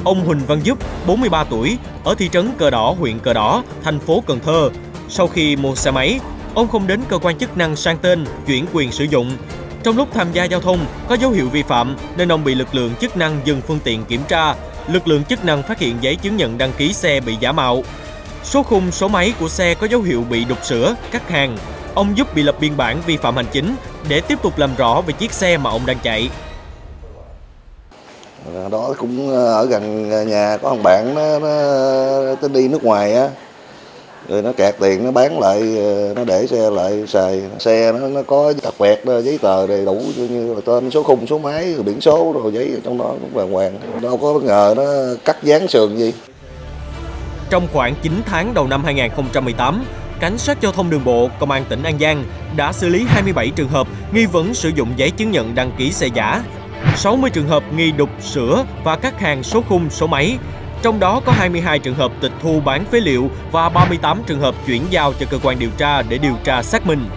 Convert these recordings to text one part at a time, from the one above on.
ông Huỳnh Văn Giúp, 43 tuổi, ở thị trấn Cờ Đỏ, huyện Cờ Đỏ, thành phố Cần Thơ. Sau khi mua xe máy, ông không đến cơ quan chức năng sang tên, chuyển quyền sử dụng. Trong lúc tham gia giao thông có dấu hiệu vi phạm nên ông bị lực lượng chức năng dừng phương tiện kiểm tra. Lực lượng chức năng phát hiện giấy chứng nhận đăng ký xe bị giả mạo. Số khung, số máy của xe có dấu hiệu bị đục sửa, cắt hàng. Ông Giúp bị lập biên bản vi phạm hành chính để tiếp tục làm rõ về chiếc xe mà ông đang chạy. Đó cũng ở gần nhà có thằng bạn nó đi nước ngoài á, rồi nó kẹt tiền nó bán lại, nó để xe lại xài. Xe nó có tạp quẹt giấy tờ đầy đủ như là tên, số khung, số máy, rồi biển số, rồi giấy ở trong đó cũng đàng hoàng, đâu có bất ngờ nó cắt dán sườn gì. Trong khoảng 9 tháng đầu năm 2018, Cảnh sát giao thông đường bộ, Công an tỉnh An Giang đã xử lý 27 trường hợp nghi vấn sử dụng giấy chứng nhận đăng ký xe giả, 60 trường hợp nghi đục sửa và cắt hàng số khung, số máy. Trong đó có 22 trường hợp tịch thu bán phế liệu và 38 trường hợp chuyển giao cho cơ quan điều tra để điều tra xác minh.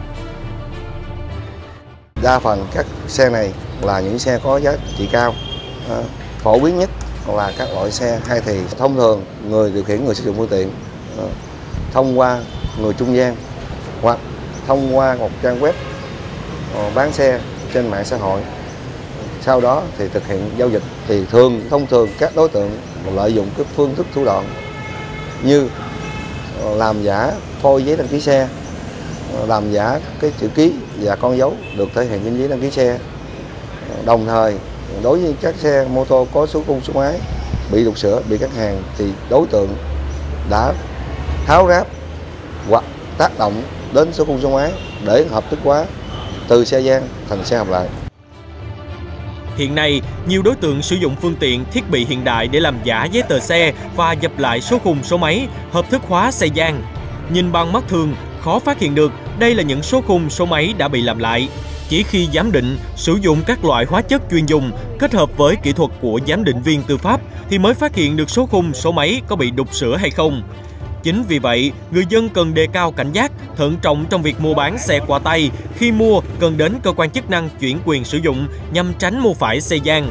Đa phần các xe này là những xe có giá trị cao, phổ biến nhất là các loại xe hai thì. Thông thường người điều khiển, người sử dụng phương tiện thông qua người trung gian hoặc thông qua một trang web bán xe trên mạng xã hội, sau đó thì thực hiện giao dịch. Thì thông thường các đối tượng lợi dụng các phương thức thủ đoạn như làm giả phôi giấy đăng ký xe, làm giả cái chữ ký và con dấu được thể hiện trên giấy đăng ký xe. Đồng thời đối với các xe mô tô có số khung, số máy bị đục sửa, bị cắt hàng thì đối tượng đã tháo ráp hoặc tác động đến số khung, số máy để hợp thức hóa từ xe gian thành xe hợp lại. Hiện nay, nhiều đối tượng sử dụng phương tiện, thiết bị hiện đại để làm giả giấy tờ xe và dập lại số khung, số máy, hợp thức hóa xe gian. Nhìn bằng mắt thường, khó phát hiện được đây là những số khung, số máy đã bị làm lại. Chỉ khi giám định, sử dụng các loại hóa chất chuyên dùng kết hợp với kỹ thuật của giám định viên tư pháp thì mới phát hiện được số khung, số máy có bị đục sửa hay không. Chính vì vậy, người dân cần đề cao cảnh giác, thận trọng trong việc mua bán xe qua tay. Khi mua, cần đến cơ quan chức năng chuyển quyền sử dụng nhằm tránh mua phải xe gian.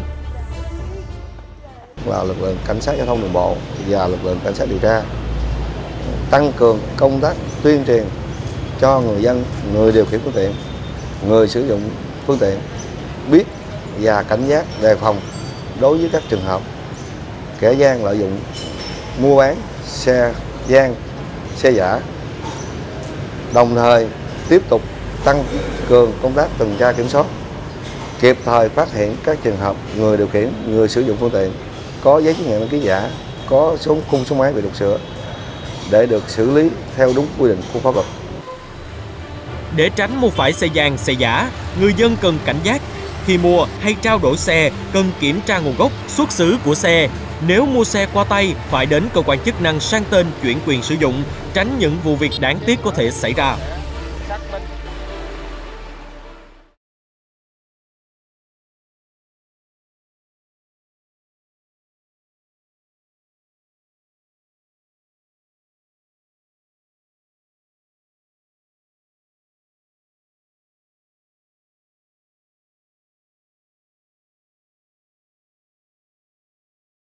Là lực lượng cảnh sát giao thông đường bộ và lực lượng cảnh sát điều tra tăng cường công tác tuyên truyền cho người dân, người điều khiển phương tiện, người sử dụng phương tiện biết và cảnh giác đề phòng đối với các trường hợp kẻ gian lợi dụng mua bán xe gian, xe giả. Đồng thời tiếp tục tăng cường công tác tuần tra kiểm soát, kịp thời phát hiện các trường hợp người điều khiển, người sử dụng phương tiện có giấy chứng nhận đăng ký giả, có số khung, số máy bị đục sửa để được xử lý theo đúng quy định của pháp luật. Để tránh mua phải xe gian, xe giả, người dân cần cảnh giác. Khi mua hay trao đổi xe, cần kiểm tra nguồn gốc, xuất xứ của xe. Nếu mua xe qua tay, phải đến cơ quan chức năng sang tên, chuyển quyền sử dụng, tránh những vụ việc đáng tiếc có thể xảy ra.